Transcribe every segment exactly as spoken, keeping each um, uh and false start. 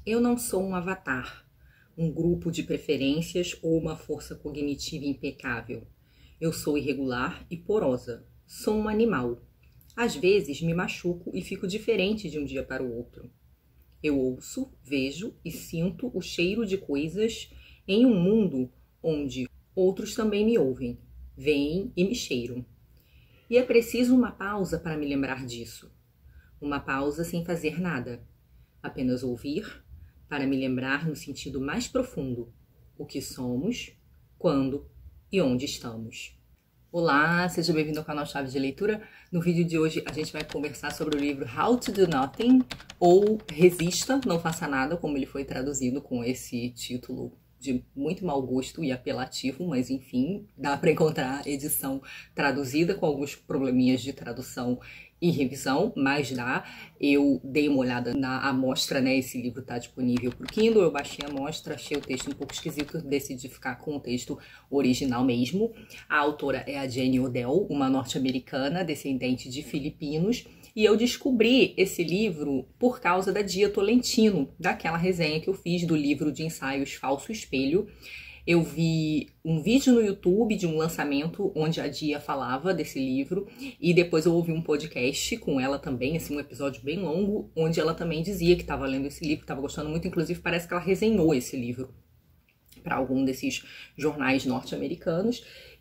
Eu não sou um avatar, um grupo de preferências ou uma força cognitiva impecável. Eu sou irregular e porosa. Sou um animal. Às vezes me machuco e fico diferente de um dia para o outro. Eu ouço, vejo e sinto o cheiro de coisas em um mundo onde outros também me ouvem, veem e me cheiram. E é preciso uma pausa para me lembrar disso. Uma pausa sem fazer nada. Apenas ouvir, para me lembrar no sentido mais profundo o que somos, quando e onde estamos. Olá, seja bem-vindo ao canal Chave de Leitura. No vídeo de hoje a gente vai conversar sobre o livro How to Do Nothing, ou Resista, Não Faça Nada, como ele foi traduzido com esse título de muito mau gosto e apelativo, mas enfim, dá para encontrar edição traduzida com alguns probleminhas de tradução e revisão, mas dá. Eu dei uma olhada na amostra, né? Esse livro está disponível para o Kindle, eu baixei a amostra, achei o texto um pouco esquisito, decidi ficar com o texto original mesmo. A autora é a Jane Odell, uma norte-americana, descendente de filipinos, e eu descobri esse livro por causa da Dia Tolentino, daquela resenha que eu fiz do livro de ensaios Falso Espelho. Eu vi um vídeo no YouTube de um lançamento onde a Dia falava desse livro e depois eu ouvi um podcast com ela também, assim, um episódio bem longo, onde ela também dizia que estava lendo esse livro, que estava gostando muito, inclusive parece que ela resenhou esse livro para algum desses jornais norte-americanos,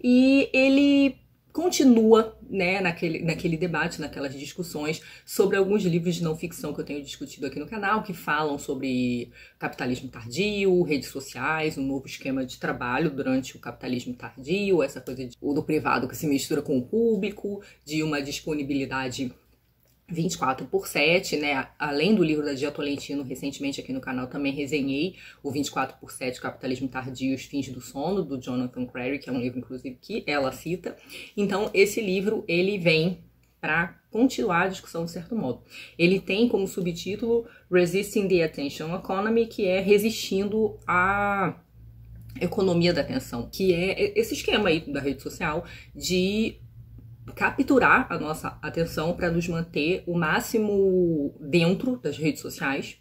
e ele continua, né, naquele, naquele debate, naquelas discussões sobre alguns livros de não ficção que eu tenho discutido aqui no canal, que falam sobre capitalismo tardio, redes sociais, um novo esquema de trabalho durante o capitalismo tardio, essa coisa de, do privado que se mistura com o público, de uma disponibilidade vinte e quatro por sete, né? Além do livro da Dia Tolentino, recentemente aqui no canal também resenhei o vinte e quatro por sete, Capitalismo Tardio e os Fins do Sono, do Jonathan Crary, que é um livro, inclusive, que ela cita. Então, esse livro, ele vem para continuar a discussão, de certo modo. Ele tem como subtítulo Resisting the Attention Economy, que é resistindo à economia da atenção, que é esse esquema aí da rede social de capturar a nossa atenção para nos manter o máximo dentro das redes sociais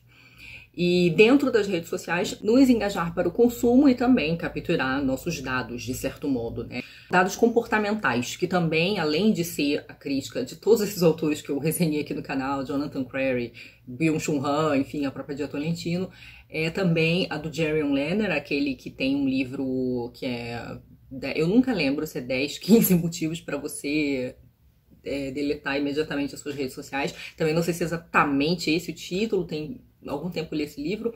e dentro das redes sociais nos engajar para o consumo e também capturar nossos dados, de certo modo, né? Dados comportamentais, que também, além de ser a crítica de todos esses autores que eu resenhei aqui no canal, Jonathan Crary, Byung-Chul Han, enfim, a própria Dia Tolentino, é também a do Jaron Lanier, aquele que tem um livro que é... Eu nunca lembro se é dez, quinze motivos para você é, deletar imediatamente as suas redes sociais. Também não sei se é exatamente esse o título, tem algum tempo que eu li esse livro,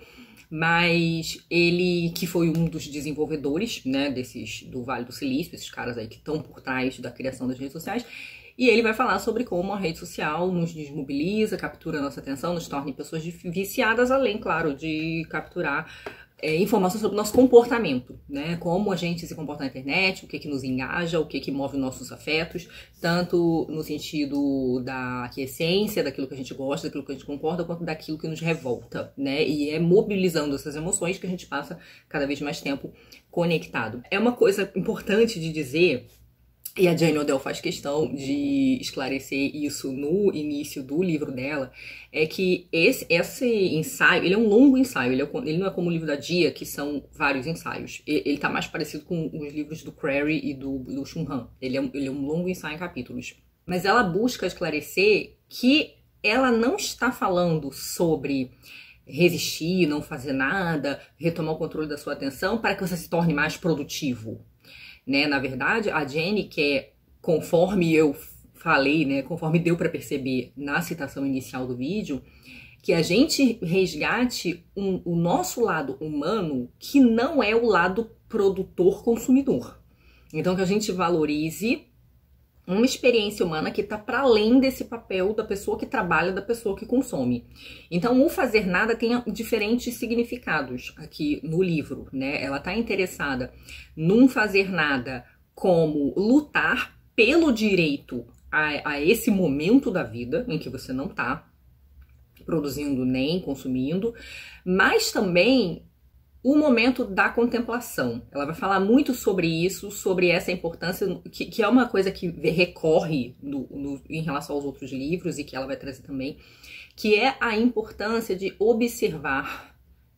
mas ele que foi um dos desenvolvedores, né, desses, do Vale do Silício, esses caras aí que estão por trás da criação das redes sociais, e ele vai falar sobre como a rede social nos desmobiliza, captura a nossa atenção, nos torna pessoas viciadas, além, claro, de capturar É, informações sobre o nosso comportamento, né? Como a gente se comporta na internet, o que que nos engaja, o que que move nossos afetos, tanto no sentido da aquiescência, daquilo que a gente gosta, daquilo que a gente concorda, quanto daquilo que nos revolta, né? E é mobilizando essas emoções que a gente passa cada vez mais tempo conectado. É uma coisa importante de dizer, e a Jane Odell faz questão de esclarecer isso no início do livro dela, é que esse, esse ensaio, ele é um longo ensaio, ele, é, ele não é como o livro da Dia, que são vários ensaios. Ele tá mais parecido com os livros do Crary e do, do Chul Han. Ele é, ele é um longo ensaio em capítulos. Mas ela busca esclarecer que ela não está falando sobre resistir, não fazer nada, retomar o controle da sua atenção para que você se torne mais produtivo. Né? Na verdade, a Jane quer, conforme eu falei, né, conforme deu para perceber na citação inicial do vídeo, que a gente resgate um, o nosso lado humano, que não é o lado produtor-consumidor. Então, que a gente valorize uma experiência humana que está para além desse papel da pessoa que trabalha, da pessoa que consome. Então, o fazer nada tem diferentes significados aqui no livro, né? Ela está interessada num fazer nada como lutar pelo direito a, a esse momento da vida em que você não está produzindo nem consumindo, mas também o momento da contemplação. Ela vai falar muito sobre isso, sobre essa importância, que, que é uma coisa que recorre no, no, em relação aos outros livros e que ela vai trazer também, que é a importância de observar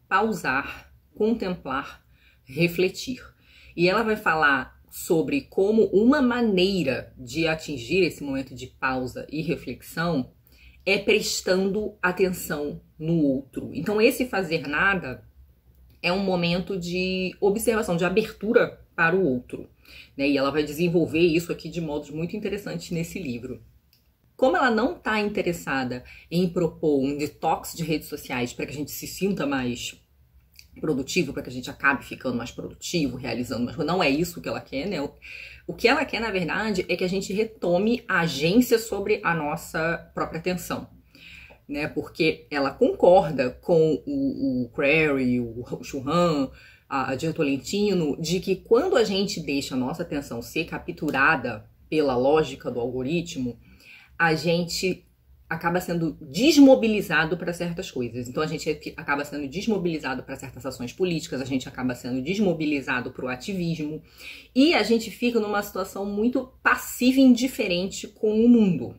pausar, contemplar, refletir. E ela vai falar sobre como uma maneira de atingir esse momento de pausa e reflexão é prestando atenção no outro. Então esse fazer nada é um momento de observação, de abertura para o outro, né? E ela vai desenvolver isso aqui de modos muito interessantes nesse livro. Como ela não está interessada em propor um detox de redes sociais para que a gente se sinta mais produtivo, para que a gente acabe ficando mais produtivo, realizando mais coisas, não é isso que ela quer, né? O que ela quer, na verdade, é que a gente retome a agência sobre a nossa própria atenção, né? Porque ela concorda com o, o Crary, o Churran, a Jean Tolentino, de que quando a gente deixa a nossa atenção ser capturada pela lógica do algoritmo, a gente acaba sendo desmobilizado para certas coisas. Então a gente acaba sendo desmobilizado para certas ações políticas, a gente acaba sendo desmobilizado para o ativismo e a gente fica numa situação muito passiva e indiferente com o mundo.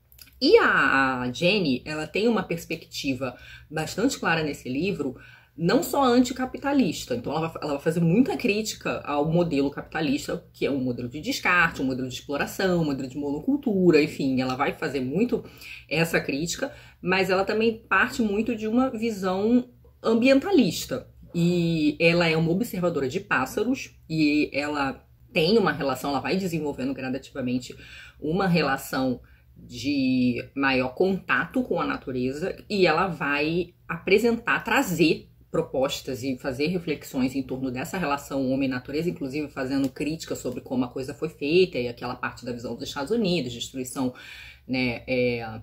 E a, a Jenny, ela tem uma perspectiva bastante clara nesse livro, não só anticapitalista, então ela vai, ela vai fazer muita crítica ao modelo capitalista, que é um modelo de descarte, um modelo de exploração, um modelo de monocultura, enfim, ela vai fazer muito essa crítica, mas ela também parte muito de uma visão ambientalista, e ela é uma observadora de pássaros, e ela tem uma relação, ela vai desenvolvendo gradativamente uma relação de maior contato com a natureza, e ela vai apresentar, trazer propostas e fazer reflexões em torno dessa relação homem-natureza, inclusive fazendo críticas sobre como a coisa foi feita e aquela parte da visão dos Estados Unidos, destruição, né, é,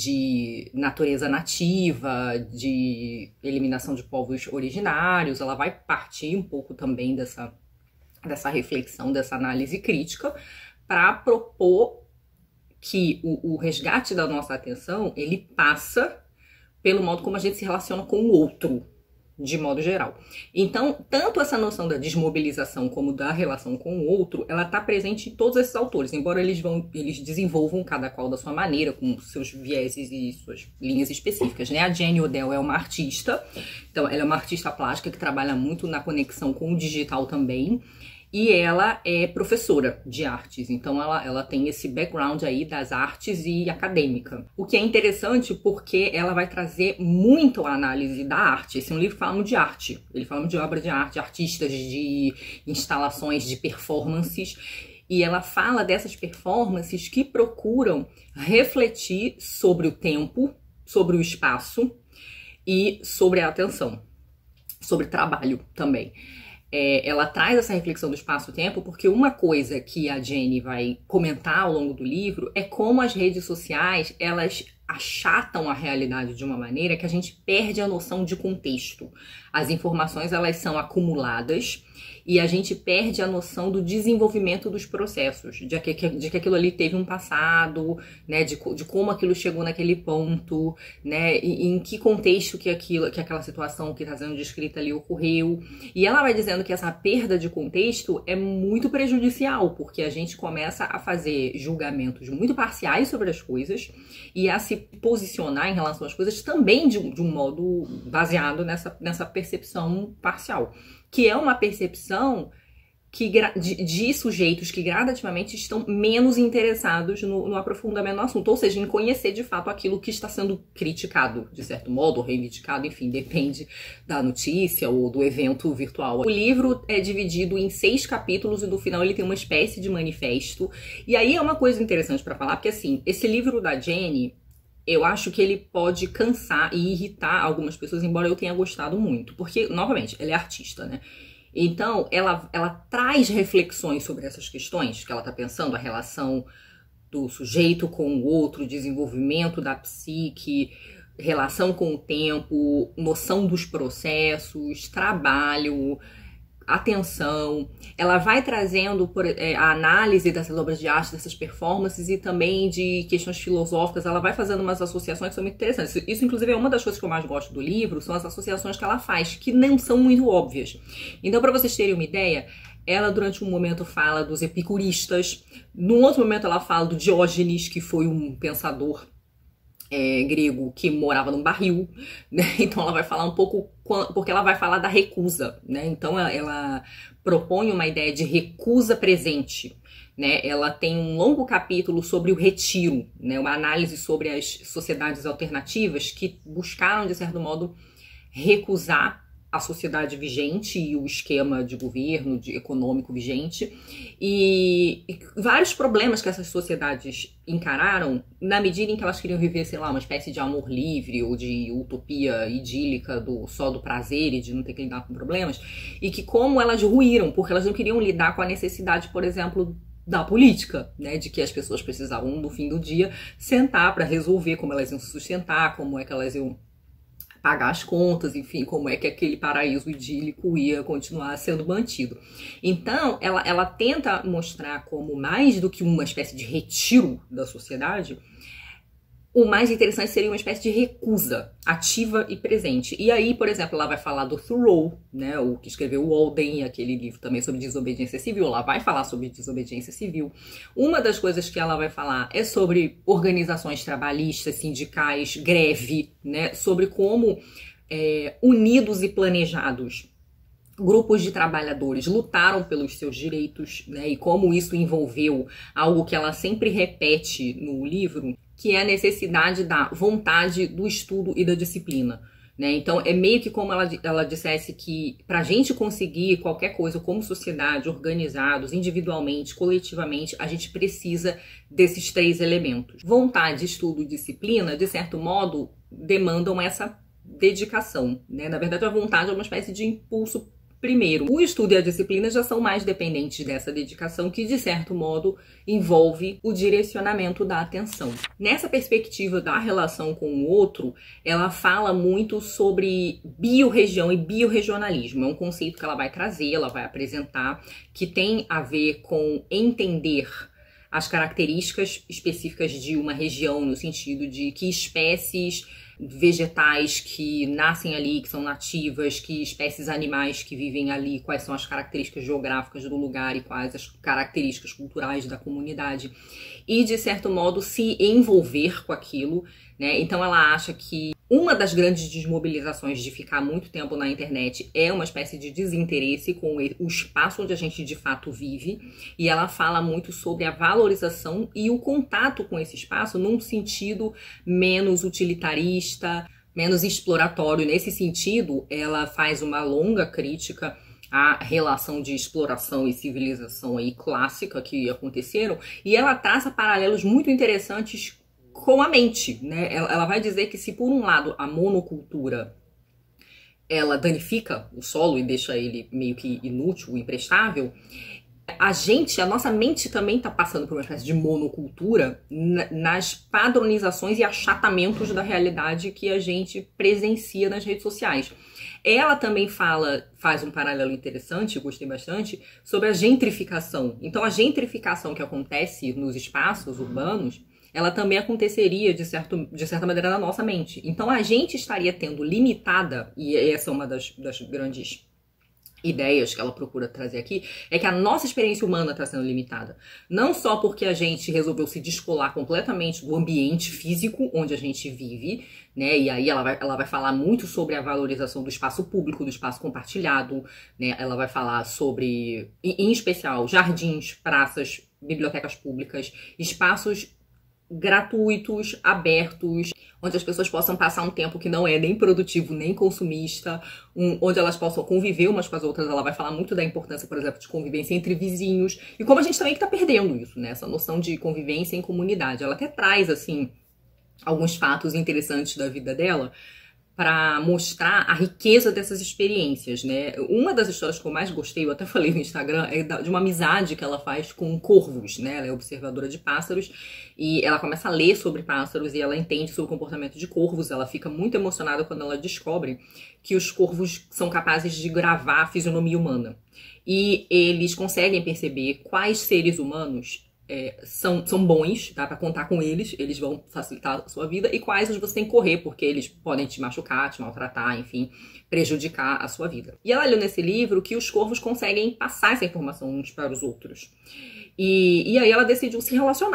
de natureza nativa, de eliminação de povos originários. Ela vai partir um pouco também dessa, dessa reflexão, dessa análise crítica, para propor que o, o resgate da nossa atenção, ele passa pelo modo como a gente se relaciona com o outro, de modo geral. Então, tanto essa noção da desmobilização como da relação com o outro, ela está presente em todos esses autores, embora eles, vão, eles desenvolvam cada qual da sua maneira, com seus vieses e suas linhas específicas, né? A Jenny Odell é uma artista, então ela é uma artista plástica que trabalha muito na conexão com o digital também, e ela é professora de artes, então ela, ela tem esse background aí das artes e acadêmica. O que é interessante porque ela vai trazer muito a análise da arte. Esse é um livro que fala muito de arte, ele fala muito de obra de arte, de artistas, de instalações, de performances, e ela fala dessas performances que procuram refletir sobre o tempo, sobre o espaço e sobre a atenção, sobre trabalho também. É, ela traz essa reflexão do espaço-tempo porque uma coisa que a Jenny vai comentar ao longo do livro é como as redes sociais, elas achatam a realidade de uma maneira que a gente perde a noção de contexto. As informações, elas são acumuladas e a gente perde a noção do desenvolvimento dos processos, de que, de que aquilo ali teve um passado, né, de, de como aquilo chegou naquele ponto, né, e, em que contexto que, aquilo, que aquela situação que está sendo descrita ali ocorreu. E ela vai dizendo que essa perda de contexto é muito prejudicial, porque a gente começa a fazer julgamentos muito parciais sobre as coisas e a se posicionar em relação às coisas também de, de um modo baseado nessa, nessa percepção parcial, que é uma percepção que, de, de sujeitos que gradativamente estão menos interessados no, no aprofundamento do assunto, ou seja, em conhecer de fato aquilo que está sendo criticado, de certo modo, ou reivindicado, enfim, depende da notícia ou do evento virtual. O livro é dividido em seis capítulos e no final ele tem uma espécie de manifesto, e aí é uma coisa interessante para falar, porque assim, esse livro da Jenny, eu acho que ele pode cansar e irritar algumas pessoas, embora eu tenha gostado muito. Porque, novamente, ela é artista, né? Então, ela, ela traz reflexões sobre essas questões que ela tá pensando, a relação do sujeito com o outro, desenvolvimento da psique, relação com o tempo, noção dos processos, trabalho, atenção. Ela vai trazendo por, é, a análise dessas obras de arte, dessas performances e também de questões filosóficas. Ela vai fazendo umas associações que são muito interessantes. Isso, inclusive, é uma das coisas que eu mais gosto do livro, são as associações que ela faz, que não são muito óbvias. Então, para vocês terem uma ideia, ela, durante um momento, fala dos epicuristas. Num outro momento, ela fala do Diógenes, que foi um pensador é, grego que morava num barril, né? Então ela vai falar um pouco, porque ela vai falar da recusa, né? Então ela, ela propõe uma ideia de recusa presente, né? Ela tem um longo capítulo sobre o retiro, né? Uma análise sobre as sociedades alternativas que buscaram, de certo modo, recusar a sociedade vigente e o esquema de governo, de econômico vigente, e, e vários problemas que essas sociedades encararam na medida em que elas queriam viver, sei lá, uma espécie de amor livre ou de utopia idílica do só do prazer e de não ter que lidar com problemas, e que como elas ruíram, porque elas não queriam lidar com a necessidade, por exemplo, da política, né, de que as pessoas precisavam, no fim do dia, sentar para resolver como elas iam se sustentar, como é que elas iam pagar as contas, enfim, como é que aquele paraíso idílico ia continuar sendo mantido. Então, ela, ela tenta mostrar como mais do que uma espécie de retiro da sociedade, o mais interessante seria uma espécie de recusa ativa e presente. E aí, por exemplo, ela vai falar do Thoreau, né, o que escreveu o Walden, aquele livro também sobre desobediência civil. Ela vai falar sobre desobediência civil. Uma das coisas que ela vai falar é sobre organizações trabalhistas, sindicais, greve, né, sobre como é, unidos e planejados grupos de trabalhadores lutaram pelos seus direitos, né, e como isso envolveu algo que ela sempre repete no livro, que é a necessidade da vontade, do estudo e da disciplina, né? Então é meio que como ela, ela dissesse que para a gente conseguir qualquer coisa como sociedade, organizados, individualmente, coletivamente, a gente precisa desses três elementos. Vontade, estudo e disciplina, de certo modo, demandam essa dedicação, né? Na verdade, a vontade é uma espécie de impulso primeiro. O estudo e a disciplina já são mais dependentes dessa dedicação, que de certo modo envolve o direcionamento da atenção. Nessa perspectiva da relação com o outro, ela fala muito sobre biorregião e biorregionalismo. É um conceito que ela vai trazer, ela vai apresentar, que tem a ver com entender as características específicas de uma região, no sentido de que espécies vegetais que nascem ali, que são nativas, que espécies animais que vivem ali, quais são as características geográficas do lugar e quais as características culturais da comunidade, e de certo modo se envolver com aquilo, né? Então ela acha que uma das grandes desmobilizações de ficar muito tempo na internet é uma espécie de desinteresse com o espaço onde a gente de fato vive, e ela fala muito sobre a valorização e o contato com esse espaço num sentido menos utilitarista, menos exploratório. Nesse sentido, ela faz uma longa crítica à relação de exploração e civilização aí clássica que aconteceram, e ela traça paralelos muito interessantes com a mente, né? Ela vai dizer que se por um lado a monocultura ela danifica o solo e deixa ele meio que inútil, imprestável, a gente, a nossa mente também está passando por uma espécie de monocultura nas padronizações e achatamentos da realidade que a gente presencia nas redes sociais. Ela também fala, faz um paralelo interessante, eu gostei bastante, sobre a gentrificação. Então a gentrificação que acontece nos espaços urbanos, ela também aconteceria, de, certo, de certa maneira, na nossa mente. Então, a gente estaria tendo limitada, e essa é uma das, das grandes ideias que ela procura trazer aqui, é que a nossa experiência humana está sendo limitada. Não só porque a gente resolveu se descolar completamente do ambiente físico onde a gente vive, né? E aí ela vai, ela vai falar muito sobre a valorização do espaço público, do espaço compartilhado, né? Ela vai falar sobre, em especial, jardins, praças, bibliotecas públicas, espaços gratuitos, abertos, onde as pessoas possam passar um tempo que não é nem produtivo, nem consumista, um, onde elas possam conviver umas com as outras. Ela vai falar muito da importância, por exemplo, de convivência entre vizinhos, e como a gente também está perdendo isso, né? Essa noção de convivência em comunidade. Ela até traz, assim, alguns fatos interessantes da vida dela, para mostrar a riqueza dessas experiências, né? Uma das histórias que eu mais gostei, eu até falei no Instagram, é de uma amizade que ela faz com corvos, né? Ela é observadora de pássaros e ela começa a ler sobre pássaros e ela entende sobre o comportamento de corvos. Ela fica muito emocionada quando ela descobre que os corvos são capazes de gravar a fisionomia humana. E eles conseguem perceber quais seres humanos É, são, são bons, dá pra contar com eles, eles vão facilitar a sua vida, e quais você tem que correr, porque eles podem te machucar, te maltratar, enfim, prejudicar a sua vida. E ela leu nesse livro que os corvos conseguem passar essa informação uns para os outros. E, e aí ela decidiu se relacionar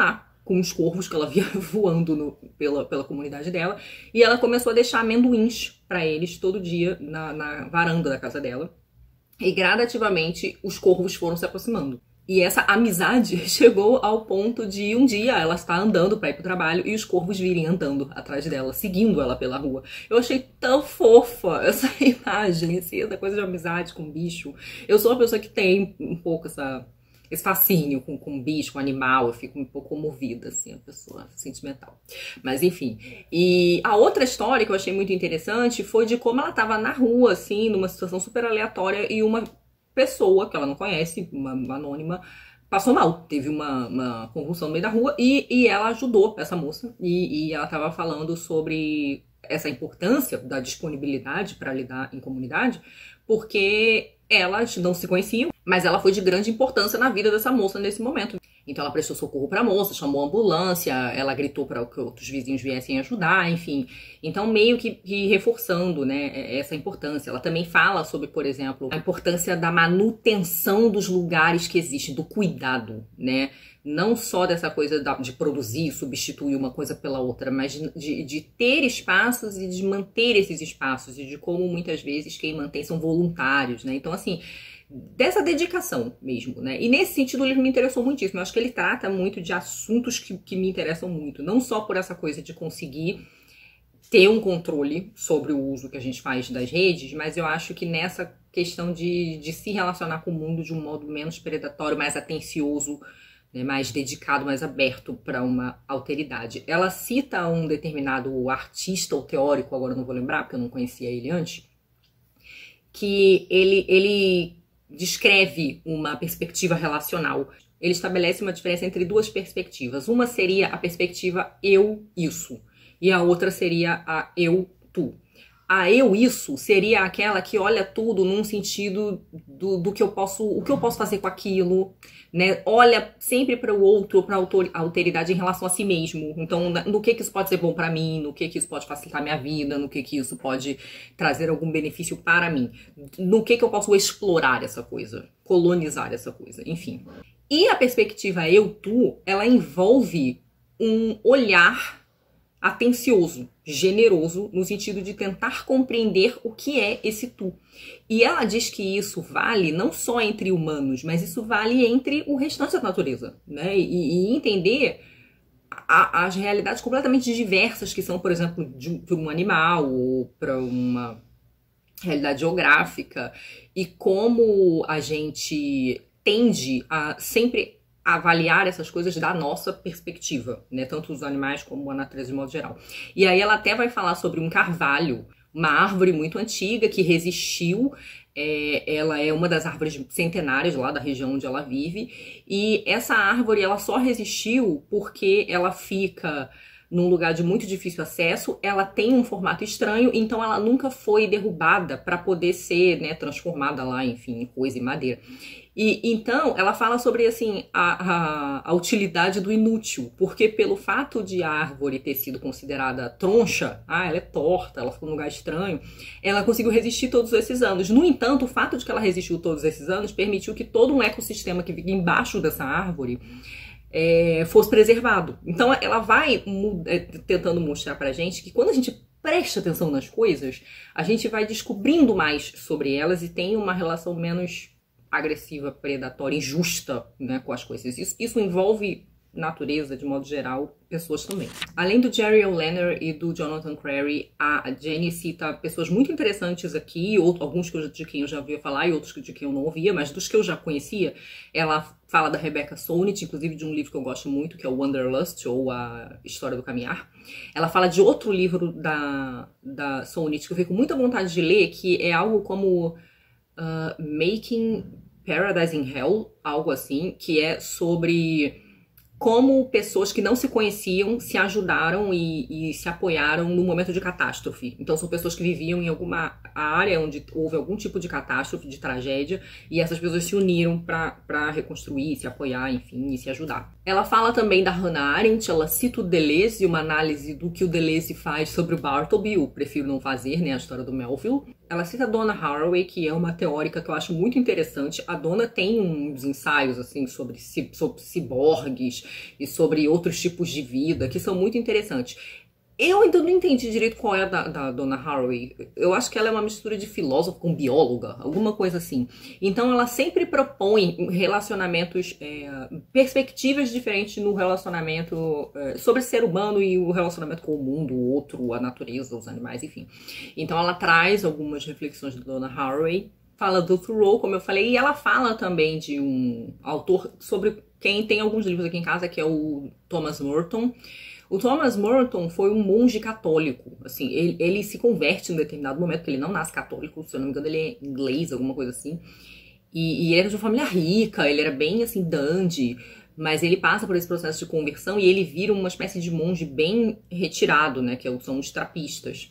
com os corvos que ela via voando no, pela, pela comunidade dela, e ela começou a deixar amendoins para eles todo dia na, na varanda da casa dela, e gradativamente os corvos foram se aproximando. E essa amizade chegou ao ponto de um dia ela estar andando para ir pro trabalho e os corvos virem andando atrás dela, seguindo ela pela rua. Eu achei tão fofa essa imagem, assim, essa coisa de amizade com bicho. Eu sou uma pessoa que tem um pouco essa, esse fascínio com, com bicho, com animal, eu fico um pouco comovida, assim, a pessoa sentimental. Mas enfim. E a outra história que eu achei muito interessante foi de como ela estava na rua, assim, numa situação super aleatória e uma pessoa que ela não conhece, uma, uma anônima, passou mal, teve uma, uma convulsão no meio da rua e, e ela ajudou essa moça e, e ela estava falando sobre essa importância da disponibilidade para lidar em comunidade, porque elas não se conheciam, mas ela foi de grande importância na vida dessa moça nesse momento. Então ela prestou socorro para a moça, chamou a ambulância, ela gritou para que outros vizinhos viessem ajudar, enfim. Então meio que, que reforçando, né, essa importância. Ela também fala sobre, por exemplo, a importância da manutenção dos lugares que existem, do cuidado, né? Não só dessa coisa de produzir, substituir uma coisa pela outra, mas de, de ter espaços e de manter esses espaços, e de como muitas vezes quem mantém são voluntários, né? Então, assim, dessa dedicação mesmo, né? E nesse sentido o livro me interessou muitíssimo. Eu acho que ele trata muito de assuntos que, que me interessam muito, não só por essa coisa de conseguir ter um controle sobre o uso que a gente faz das redes, mas eu acho que nessa questão de, de se relacionar com o mundo de um modo menos predatório, mais atencioso, né, mais dedicado, mais aberto para uma alteridade. Ela cita um determinado artista ou teórico, agora eu não vou lembrar porque eu não conhecia ele antes, que ele, ele descreve uma perspectiva relacional. Ele estabelece uma diferença entre duas perspectivas. Uma seria a perspectiva eu-isso e a outra seria a eu-tu. A eu-isso seria aquela que olha tudo num sentido do, do que eu posso, o que eu posso fazer com aquilo, né? Olha sempre para o outro, para a alteridade em relação a si mesmo. Então, no que que isso pode ser bom para mim, no que que isso pode facilitar minha vida, no que que isso pode trazer algum benefício para mim, no que que eu posso explorar essa coisa, colonizar essa coisa, enfim. E a perspectiva eu-tu, ela envolve um olhar atencioso, generoso, no sentido de tentar compreender o que é esse tu. E ela diz que isso vale não só entre humanos, mas isso vale entre o restante da natureza, né? E, e entender a, as realidades completamente diversas que são, por exemplo, de, de um animal ou para uma realidade geográfica, e como a gente tende a sempre avaliar essas coisas da nossa perspectiva, né? Tanto os animais como a natureza de modo geral. E aí ela até vai falar sobre um carvalho, uma árvore muito antiga que resistiu. É, ela é uma das árvores centenárias lá da região onde ela vive. E essa árvore, ela só resistiu porque ela fica num lugar de muito difícil acesso, ela tem um formato estranho, então ela nunca foi derrubada para poder ser, né, transformada lá, enfim, em coisa e madeira. E então ela fala sobre assim a, a, a utilidade do inútil, porque pelo fato de a árvore ter sido considerada troncha, ah, ela é torta, ela ficou num lugar estranho, ela conseguiu resistir todos esses anos. No entanto, o fato de que ela resistiu todos esses anos permitiu que todo um ecossistema que fica embaixo dessa árvore É, fosse preservado. Então ela vai é, tentando mostrar pra gente que quando a gente presta atenção nas coisas, a gente vai descobrindo mais sobre elas e tem uma relação menos agressiva, predatória, injusta, né, com as coisas. Isso, isso envolve natureza, de modo geral, pessoas também. Além do Jerry O'Leary e do Jonathan Crary, a Jenny cita pessoas muito interessantes aqui, outros, alguns de quem eu já ouvia falar e outros de quem eu não ouvia, mas dos que eu já conhecia. Ela fala da Rebecca Solnit, inclusive de um livro que eu gosto muito, que é o Wanderlust, ou a História do Caminhar. Ela fala de outro livro da, da Solnit que eu fico com muita vontade de ler, que é algo como uh, Making Paradise in Hell, algo assim, que é sobre como pessoas que não se conheciam se ajudaram e, e se apoiaram no momento de catástrofe. Então são pessoas que viviam em alguma área onde houve algum tipo de catástrofe, de tragédia, e essas pessoas se uniram para reconstruir, se apoiar, enfim, e se ajudar. Ela fala também da Hannah Arendt, ela cita o Deleuze, uma análise do que o Deleuze faz sobre o Bartleby, eu prefiro não fazer, né, a história do Melville. ela cita a Donna Haraway, que é uma teórica que eu acho muito interessante. A Donna tem uns ensaios assim sobre, sobre ciborgues e sobre outros tipos de vida que são muito interessantes. Eu ainda não entendi direito qual é a da, da Donna Haraway. Eu acho que ela é uma mistura de filósofo com bióloga, alguma coisa assim. Então ela sempre propõe relacionamentos, é, perspectivas diferentes no relacionamento, é, sobre o ser humano e o relacionamento com o mundo, o outro, a natureza, os animais, enfim. Então ela traz algumas reflexões da Donna Haraway, fala do Thoreau, como eu falei, e ela fala também de um autor sobre quem tem alguns livros aqui em casa, que é o Thomas Merton. O Thomas Merton foi um monge católico, assim, ele, ele se converte em um determinado momento, porque ele não nasce católico, se eu não me engano ele é inglês, alguma coisa assim, e, e ele era de uma família rica, ele era bem, assim, dandy, mas ele passa por esse processo de conversão e ele vira uma espécie de monge bem retirado, né, que são os trapistas.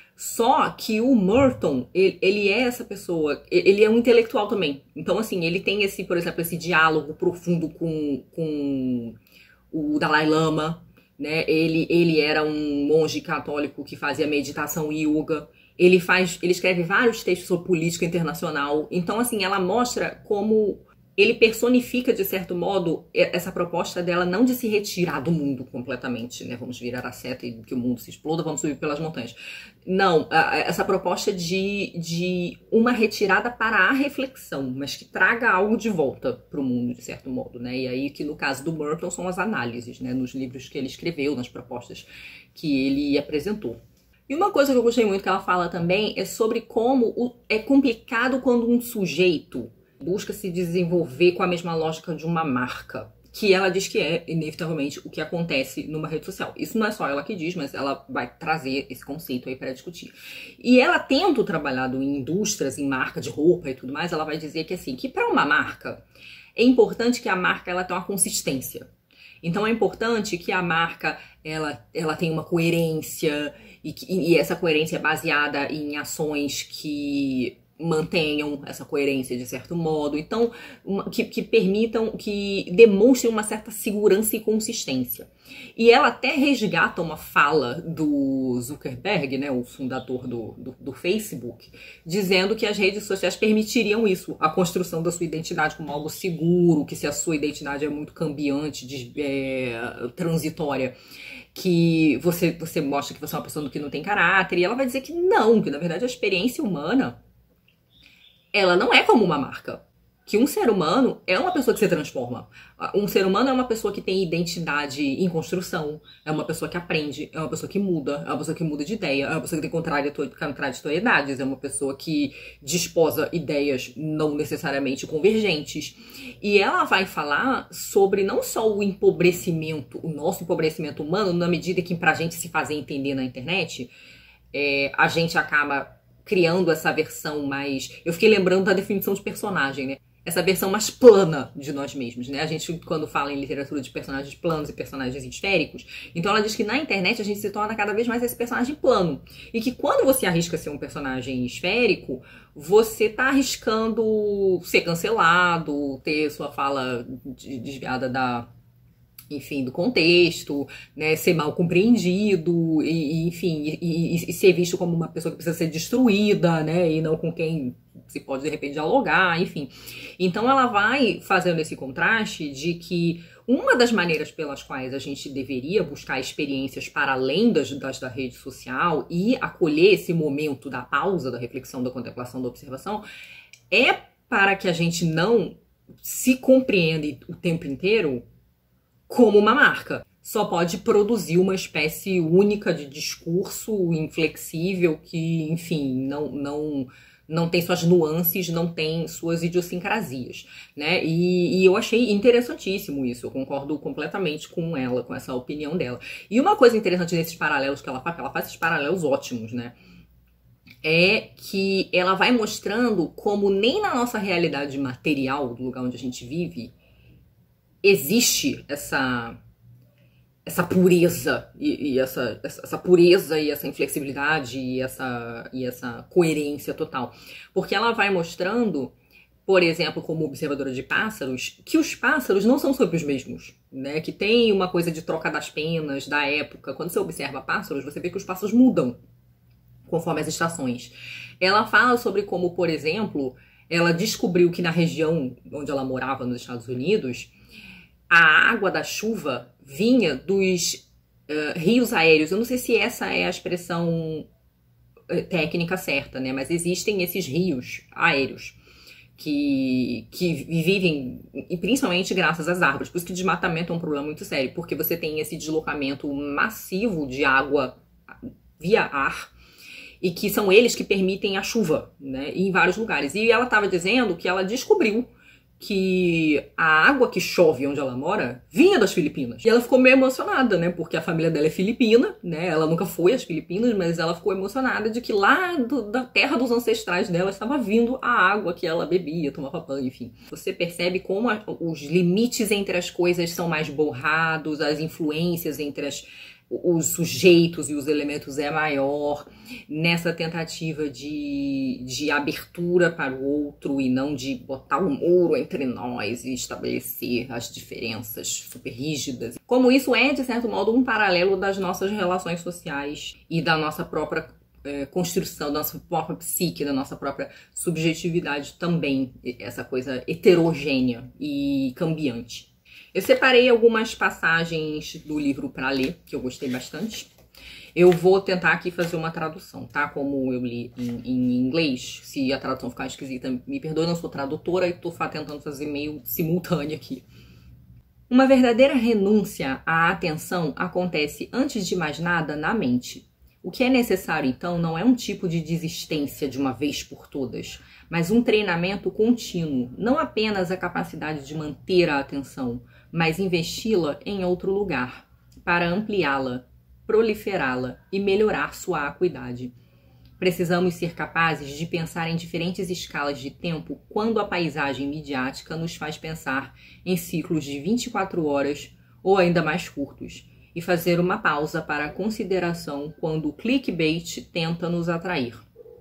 Só que o Merton, ele, ele é essa pessoa, ele é um intelectual também, então, assim, ele tem esse, por exemplo, esse diálogo profundo com, com o Dalai Lama, né? Ele, ele era um monge católico que fazia meditação e yoga. Ele, faz, ele escreve vários textos sobre política internacional. Então, assim, ela mostra como ele personifica, de certo modo, essa proposta dela não de se retirar do mundo completamente, né? Vamos virar a seta e que o mundo se exploda, vamos subir pelas montanhas. Não, essa proposta de, de uma retirada para a reflexão, mas que traga algo de volta para o mundo, de certo modo, né? E aí que no caso do Merton são as análises, né? Nos livros que ele escreveu, nas propostas que ele apresentou. E uma coisa que eu gostei muito que ela fala também é sobre como é complicado quando um sujeito busca se desenvolver com a mesma lógica de uma marca, que ela diz que é, inevitavelmente, o que acontece numa rede social. Isso não é só ela que diz, mas ela vai trazer esse conceito aí para discutir. E ela, tendo trabalhado em indústrias, em marca de roupa e tudo mais, ela vai dizer que, assim, que para uma marca, é importante que a marca ela tenha uma consistência. Então é importante que a marca ela, ela tenha uma coerência, e, que, e essa coerência é baseada em ações que mantenham essa coerência de certo modo, então que, que permitam, que demonstrem uma certa segurança e consistência. E ela até resgata uma fala do Zuckerberg, né, o fundador do, do, do Facebook, dizendo que as redes sociais permitiriam isso, a construção da sua identidade como algo seguro, que se a sua identidade é muito cambiante, de, é, transitória, que você, você mostra que você é uma pessoa que não tem caráter, e ela vai dizer que não, que na verdade a experiência humana ela não é como uma marca. Que um ser humano é uma pessoa que se transforma. Um ser humano é uma pessoa que tem identidade em construção, é uma pessoa que aprende, é uma pessoa que muda, é uma pessoa que muda de ideia, é uma pessoa que tem contraditoriedades, é uma pessoa que desposa ideias não necessariamente convergentes. E ela vai falar sobre não só o empobrecimento, o nosso empobrecimento humano, na medida que pra gente se fazer entender na internet, é, a gente acaba criando essa versão mais... Eu fiquei lembrando da definição de personagem, né? Essa versão mais plana de nós mesmos, né? A gente, quando fala em literatura de personagens planos e personagens esféricos, então ela diz que na internet a gente se torna cada vez mais esse personagem plano. E que quando você arrisca ser um personagem esférico, você tá arriscando ser cancelado, ter sua fala desviada da... enfim, do contexto, né, ser mal compreendido, e, e enfim, e, e, e ser visto como uma pessoa que precisa ser destruída, né, e não com quem se pode, de repente, dialogar, enfim. Então ela vai fazendo esse contraste de que uma das maneiras pelas quais a gente deveria buscar experiências para além das, das da rede social e acolher esse momento da pausa, da reflexão, da contemplação, da observação, é para que a gente não se compreenda o tempo inteiro como uma marca. Só pode produzir uma espécie única de discurso inflexível que, enfim, não, não, não tem suas nuances, não tem suas idiosincrasias, né? E, e eu achei interessantíssimo isso, eu concordo completamente com ela, com essa opinião dela. E uma coisa interessante nesses paralelos que ela faz, que ela faz esses paralelos ótimos, né? É que ela vai mostrando como nem na nossa realidade material, do lugar onde a gente vive, existe essa, essa pureza e, e essa, essa pureza e essa inflexibilidade e essa, e essa coerência total. Porque ela vai mostrando, por exemplo, como observadora de pássaros, que os pássaros não são sempre os mesmos, né? Que tem uma coisa de troca das penas da época. Quando você observa pássaros, você vê que os pássaros mudam conforme as estações. Ela fala sobre como, por exemplo, ela descobriu que na região onde ela morava, nos Estados Unidos, a água da chuva vinha dos uh, rios aéreos. Eu não sei se essa é a expressão técnica certa, né? Mas existem esses rios aéreos que, que vivem, e principalmente graças às árvores. Por isso que desmatamento é um problema muito sério, porque você tem esse deslocamento massivo de água via ar, e que são eles que permitem a chuva, né, em vários lugares. E ela estava dizendo que ela descobriu que a água que chove onde ela mora vinha das Filipinas. E ela ficou meio emocionada, né, porque a família dela é filipina, né, ela nunca foi às Filipinas, mas ela ficou emocionada de que lá do, da terra dos ancestrais dela estava vindo a água que ela bebia, tomava banho, enfim. Você percebe como a, os limites entre as coisas são mais borrados, as influências entre as os sujeitos e os elementos é maior, nessa tentativa de, de abertura para o outro e não de botar um muro entre nós e estabelecer as diferenças super rígidas. Como isso é, de certo modo, um paralelo das nossas relações sociais e da nossa própria é, construção, da nossa própria psique, da nossa própria subjetividade também, essa coisa heterogênea e cambiante. Eu separei algumas passagens do livro para ler, que eu gostei bastante. Eu vou tentar aqui fazer uma tradução, tá? Como eu li em, em inglês, se a tradução ficar esquisita, me perdoe, não sou tradutora e tô tentando fazer meio simultâneo aqui. Uma verdadeira renúncia à atenção acontece, antes de mais nada, na mente. O que é necessário, então, não é um tipo de desistência de uma vez por todas, mas um treinamento contínuo, não apenas a capacidade de manter a atenção, mas investi-la em outro lugar, para ampliá-la, proliferá-la e melhorar sua acuidade. Precisamos ser capazes de pensar em diferentes escalas de tempo quando a paisagem midiática nos faz pensar em ciclos de vinte e quatro horas ou ainda mais curtos, e fazer uma pausa para a consideração quando o clickbait tenta nos atrair.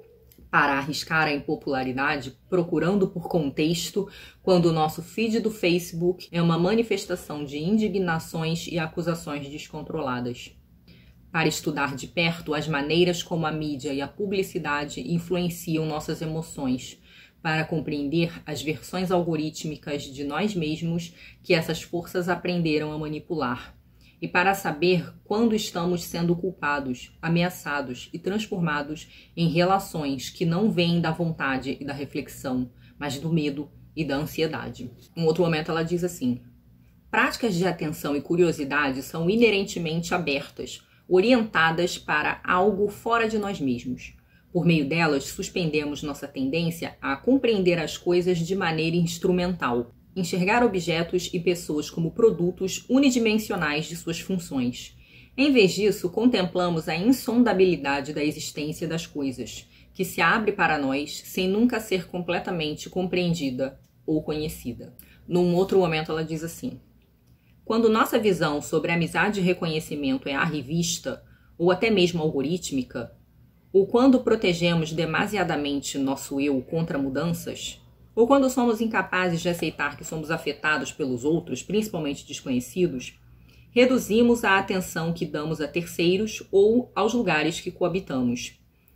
Para arriscar a impopularidade, procurando por contexto, quando o nosso feed do Facebook é uma manifestação de indignações e acusações descontroladas. Para estudar de perto as maneiras como a mídia e a publicidade influenciam nossas emoções, para compreender as versões algorítmicas de nós mesmos que essas forças aprenderam a manipular. E para saber quando estamos sendo culpados, ameaçados e transformados em relações que não vêm da vontade e da reflexão, mas do medo e da ansiedade. Em outro momento ela diz assim: práticas de atenção e curiosidade são inerentemente abertas, orientadas para algo fora de nós mesmos. Por meio delas, suspendemos nossa tendência a compreender as coisas de maneira instrumental, enxergar objetos e pessoas como produtos unidimensionais de suas funções. Em vez disso, contemplamos a insondabilidade da existência das coisas, que se abre para nós sem nunca ser completamente compreendida ou conhecida. Num outro momento ela diz assim: quando nossa visão sobre amizade e reconhecimento é arrivista, ou até mesmo algorítmica, ou quando protegemos demasiadamente nosso eu contra mudanças, ou quando somos incapazes de aceitar que somos afetados pelos outros, principalmente desconhecidos, reduzimos a atenção que damos a terceiros ou aos lugares que coabitamos.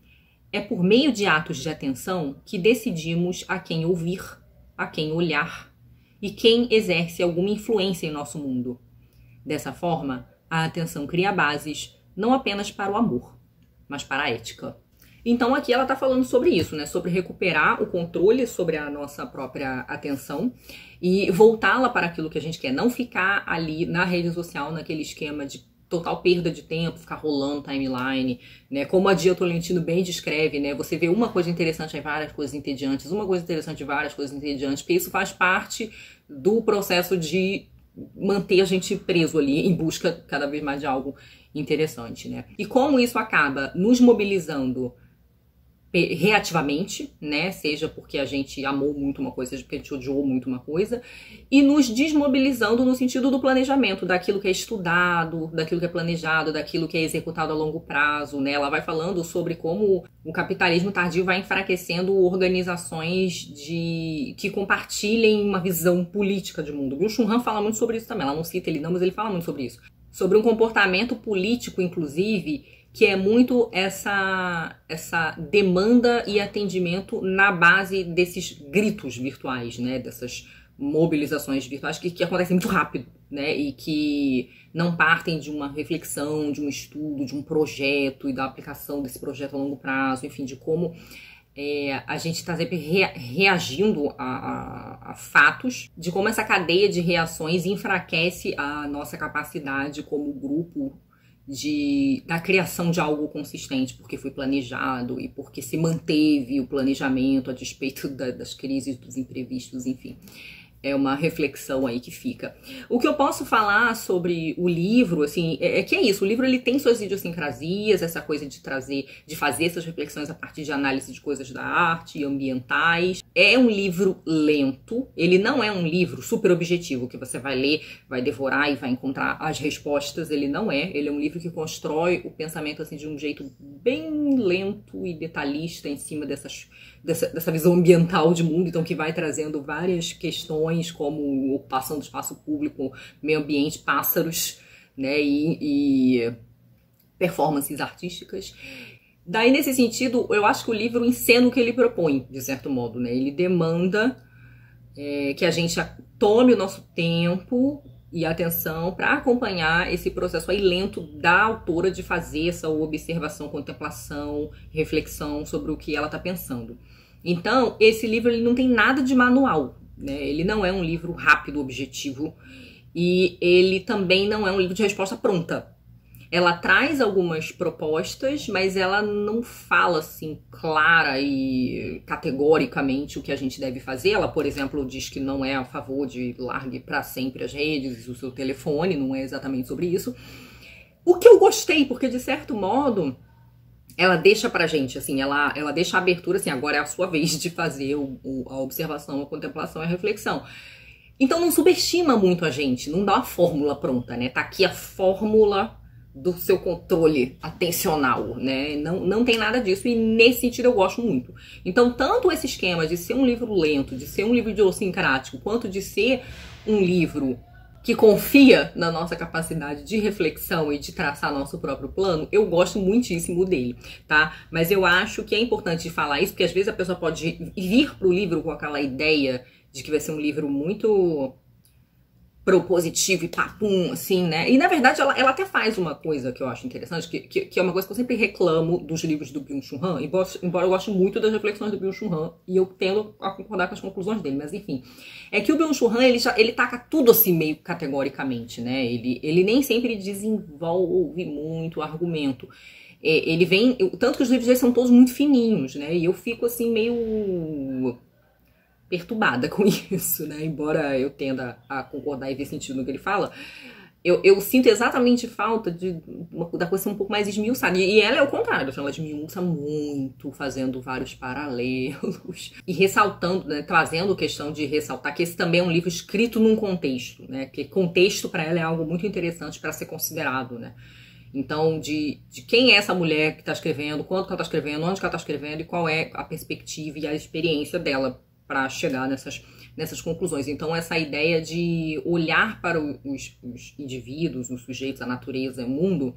É por meio de atos de atenção que decidimos a quem ouvir, a quem olhar e quem exerce alguma influência em nosso mundo. Dessa forma, a atenção cria bases não apenas para o amor, mas para a ética. Então aqui ela está falando sobre isso, né? Sobre recuperar o controle sobre a nossa própria atenção e voltá-la para aquilo que a gente quer. Não ficar ali na rede social, naquele esquema de total perda de tempo, ficar rolando timeline, né? Como a Dia Tolentino bem descreve, né? Você vê uma coisa interessante e várias coisas entediantes, uma coisa interessante e várias coisas entediantes, porque isso faz parte do processo de manter a gente preso ali em busca cada vez mais de algo interessante, né? E como isso acaba nos mobilizando reativamente, né? Seja porque a gente amou muito uma coisa, seja porque a gente odiou muito uma coisa, e nos desmobilizando no sentido do planejamento, daquilo que é estudado, daquilo que é planejado, daquilo que é executado a longo prazo, né? Ela vai falando sobre como o capitalismo tardio vai enfraquecendo organizações de que compartilhem uma visão política de mundo. O Byung-Chul Han fala muito sobre isso também, ela não cita ele não, mas ele fala muito sobre isso. Sobre um comportamento político, inclusive, que é muito essa, essa demanda e atendimento na base desses gritos virtuais, né? Dessas mobilizações virtuais que, que acontecem muito rápido, né? E que não partem de uma reflexão, de um estudo, de um projeto e da aplicação desse projeto a longo prazo, enfim, de como é, a gente está sempre rea reagindo a, a, a fatos, de como essa cadeia de reações enfraquece a nossa capacidade como grupo de, da criação de algo consistente, porque foi planejado e porque se manteve o planejamento a despeito da, das crises, dos imprevistos, enfim. É uma reflexão aí que fica. O que eu posso falar sobre o livro, assim, é, é que é isso. O livro, ele tem suas idiosincrasias, essa coisa de trazer, de fazer essas reflexões a partir de análise de coisas da arte e ambientais. É um livro lento. Ele não é um livro super objetivo, que você vai ler, vai devorar e vai encontrar as respostas. Ele não é. Ele é um livro que constrói o pensamento, assim, de um jeito bem lento e detalhista em cima dessas, dessa, dessa visão ambiental de mundo. Então, que vai trazendo várias questões, como ocupação do espaço público, meio ambiente, pássaros, né, e, e performances artísticas. Daí, nesse sentido, eu acho que o livro encena o que ele propõe, de certo modo, né? Ele demanda é, que a gente tome o nosso tempo e atenção para acompanhar esse processo aí lento da autora de fazer essa observação, contemplação, reflexão sobre o que ela está pensando. Então, esse livro ele não tem nada de manual, né? Ele não é um livro rápido, objetivo, e ele também não é um livro de resposta pronta. Ela traz algumas propostas, mas ela não fala assim clara e categoricamente o que a gente deve fazer. Ela, por exemplo, diz que não é a favor de largue para sempre as redes e o seu telefone, não é exatamente sobre isso. O que eu gostei, porque de certo modo ela deixa pra gente, assim, ela, ela deixa a abertura, assim, agora é a sua vez de fazer o, o, a observação, a contemplação e a reflexão. Então não subestima muito a gente, não dá uma fórmula pronta, né? Tá aqui a fórmula do seu controle atencional, né? Não, não tem nada disso, e nesse sentido eu gosto muito. Então, tanto esse esquema de ser um livro lento, de ser um livro idiosincrático, quanto de ser um livro que confia na nossa capacidade de reflexão e de traçar nosso próprio plano, eu gosto muitíssimo dele, tá? Mas eu acho que é importante falar isso, porque às vezes a pessoa pode vir pro livro com aquela ideia de que vai ser um livro muito propositivo e papum, assim, né? E, na verdade, ela, ela até faz uma coisa que eu acho interessante, que, que, que é uma coisa que eu sempre reclamo dos livros do Byung-Chul Han, embora, embora eu goste muito das reflexões do Byung-Chul Han, e eu tendo a concordar com as conclusões dele, mas enfim. É que o Byung-Chul Han, ele, já, ele taca tudo assim meio categoricamente, né? Ele, ele nem sempre desenvolve muito o argumento. É, ele vem... Tanto que os livros dele são todos muito fininhos, né? E eu fico assim meio perturbada com isso, né? Embora eu tenda a concordar e ver sentido no que ele fala, eu, eu sinto exatamente falta de uma, da coisa um pouco mais esmiuçada. E, e ela é o contrário, ela esmiuça muito, fazendo vários paralelos e ressaltando, né? Trazendo a questão de ressaltar que esse também é um livro escrito num contexto, né? Que contexto para ela é algo muito interessante para ser considerado, né? Então, de, de quem é essa mulher que está escrevendo, quanto que ela está escrevendo, onde que ela está escrevendo e qual é a perspectiva e a experiência dela para chegar nessas, nessas conclusões. Então, essa ideia de olhar para os, os indivíduos, os sujeitos, a natureza, o mundo,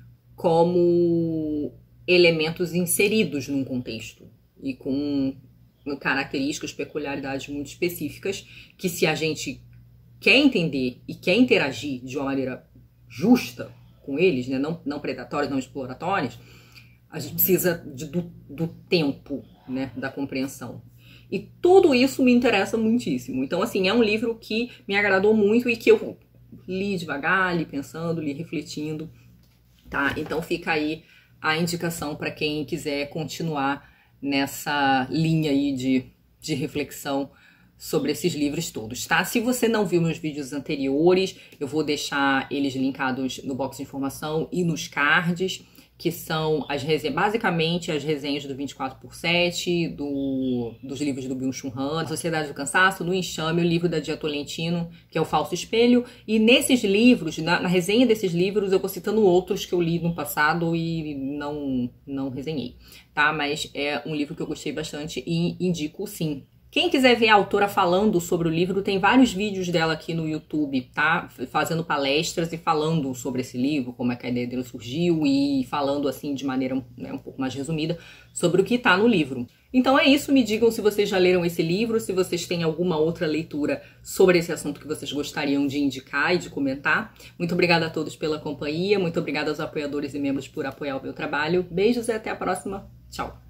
como elementos inseridos num contexto e com características, peculiaridades muito específicas, que se a gente quer entender e quer interagir de uma maneira justa com eles, né, não, não predatórias, não exploratórias, a gente precisa de, do, do tempo, né, da compreensão. E tudo isso me interessa muitíssimo. Então, assim, é um livro que me agradou muito e que eu li devagar, li pensando, li refletindo, tá? Então fica aí a indicação para quem quiser continuar nessa linha aí de, de reflexão sobre esses livros todos, tá? Se você não viu meus vídeos anteriores, eu vou deixar eles linkados no box de informação e nos cards, que são as resenhas, basicamente as resenhas do vinte e quatro por sete, do, dos livros do Byung-Chul Han, Sociedade do Cansaço, do Enxame, o livro da Gia Tolentino, que é o Falso Espelho. E nesses livros, na, na resenha desses livros, eu vou citando outros que eu li no passado e não, não resenhei, tá? Mas é um livro que eu gostei bastante e indico sim Quem quiser ver a autora falando sobre o livro, tem vários vídeos dela aqui no YouTube, tá? Fazendo palestras e falando sobre esse livro, como é que a ideia dele surgiu e falando assim de maneira, né, um pouco mais resumida sobre o que tá no livro. Então é isso, me digam se vocês já leram esse livro, se vocês têm alguma outra leitura sobre esse assunto que vocês gostariam de indicar e de comentar. Muito obrigada a todos pela companhia, muito obrigada aos apoiadores e membros por apoiar o meu trabalho. Beijos e até a próxima. Tchau!